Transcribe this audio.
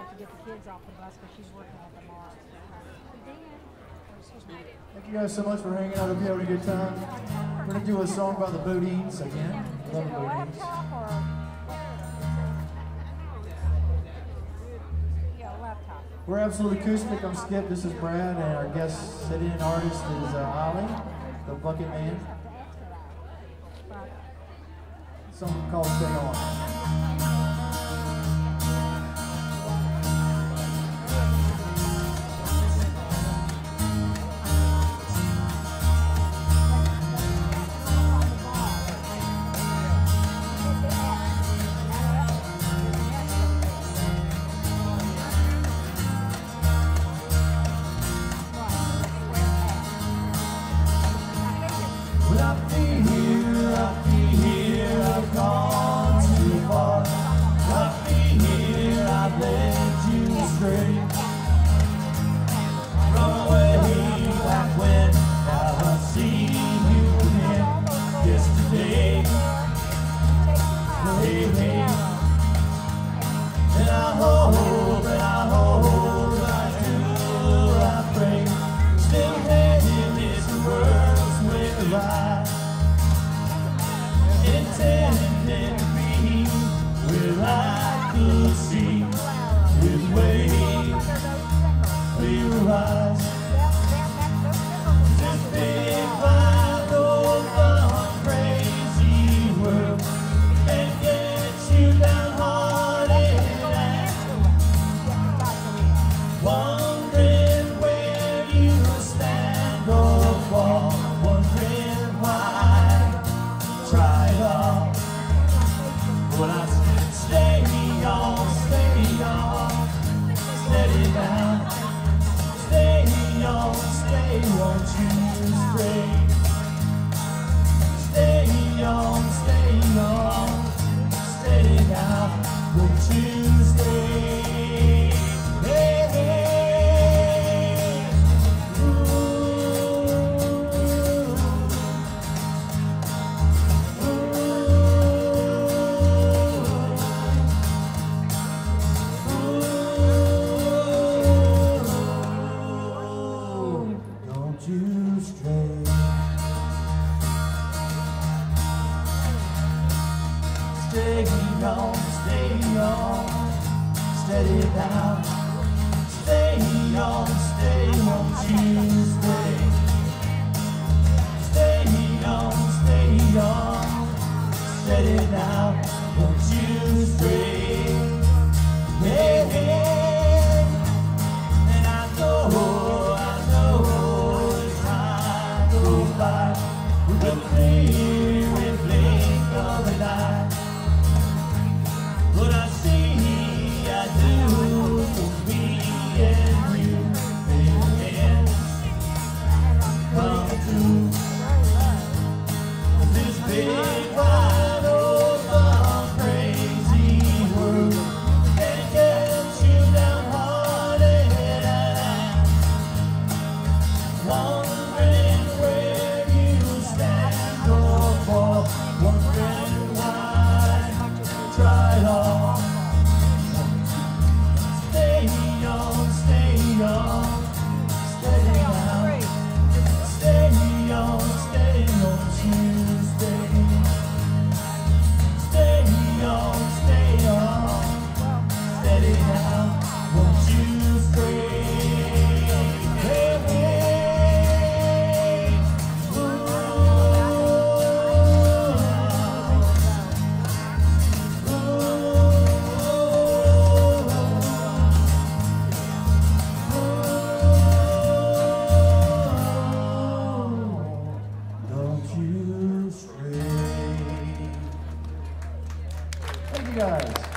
have to get the kids off the bus because she's working at the mall. Thank you guys so much for hanging out. Hope you having a good time. We're going to do a song about the Bodines again. Love the Bodines. We're Absolute Acoustic. I'm Skip. This is Brad. And our guest sit-in artist is Ollie, the bucket man. Something called Stay On. Thank you guys.